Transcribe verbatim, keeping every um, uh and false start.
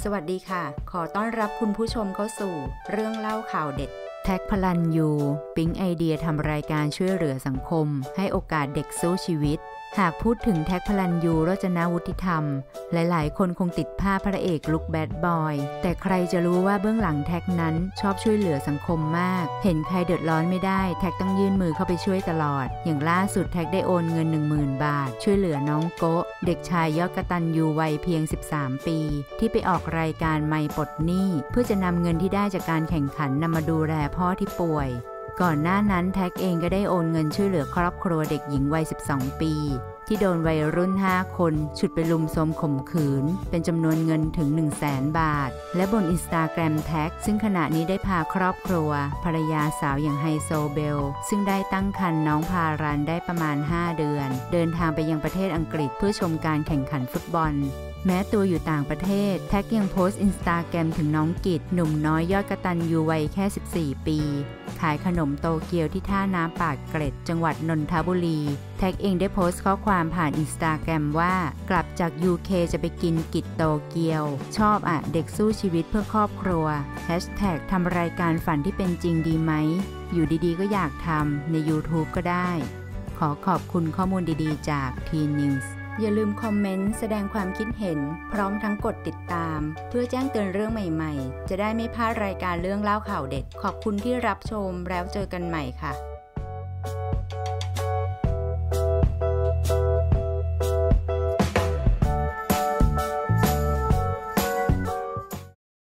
สวัสดีค่ะขอต้อนรับคุณผู้ชมเข้าสู่เรื่องเล่าข่าวเด็ดแท็กพลันยูปิ๊งไอเดียทำรายการช่วยเหลือสังคมให้โอกาสเด็กสู้ชีวิตหากพูดถึงแท็กพลันยูโรจนวุฒิธรรมหลายๆคนคงติดภาพพระเอกลุคแบดบอยแต่ใครจะรู้ว่าเบื้องหลังแท็กนั้นชอบช่วยเหลือสังคมมากเห็นใครเดือดร้อนไม่ได้แท็กต้องยื่นมือเข้าไปช่วยตลอดอย่างล่าสุดแท็กได้โอนเงิน หนึ่งหมื่น บาทช่วยเหลือน้องโกะเด็กชายยอดกตัญญูวัยเพียงสิบสามปีที่ไปออกรายการไมค์ปลดหนี้เพื่อจะนำเงินที่ได้จากการแข่งขันนำมาดูแลพ่อที่ป่วยก่อนหน้านั้นแท็กเองก็ได้โอนเงินช่วยเหลือครอบครัวเด็กหญิงวัยสิบสองปีที่โดนวัยรุ่นห้าคนฉุดไปลุมโทรมข่มขืนเป็นจำนวนเงินถึง หนึ่งแสน บาทและบน Instagram แท็กซึ่งขณะนี้ได้พาครอบครัวภรรยาสาวอย่างไฮโซเบลซึ่งได้ตั้งครรภ์น้องพารันได้ประมาณห้าเดือนเดินทางไปยังประเทศอังกฤษเพื่อชมการแข่งขันฟุตบอลแม้ตัวอยู่ต่างประเทศแท็กยังโพสต์อินสตาแกรมถึงน้องกิจหนุ่มน้อยยอดกตัญญูวัยแค่สิบสี่ปีขายขนมโตเกียวที่ท่าน้ำปากเกร็ดจังหวัดนนทบุรีแท็กเองได้โพสต์ข้อความผ่านอินสตาแกรมว่ากลับจาก ยู เค จะไปกินกิจโตเกียวชอบอ่ะเด็กสู้ชีวิตเพื่อครอบครัวแฮชแท็กทำรายการฝันที่เป็นจริงดีไหมอยู่ดีๆก็อยากทำใน YouTube ก็ได้ขอขอบคุณข้อมูลดีๆจาก ที นิวส์ อย่าลืมคอมเมนต์แสดงความคิดเห็นพร้อมทั้งกดติดตามเพื่อแจ้งเตือนเรื่องใหม่ๆจะได้ไม่พลาดรายการเรื่องเล่าข่าวเด็ดขอบคุณที่รับชมแล้วเจอกันใหม่ค่ะ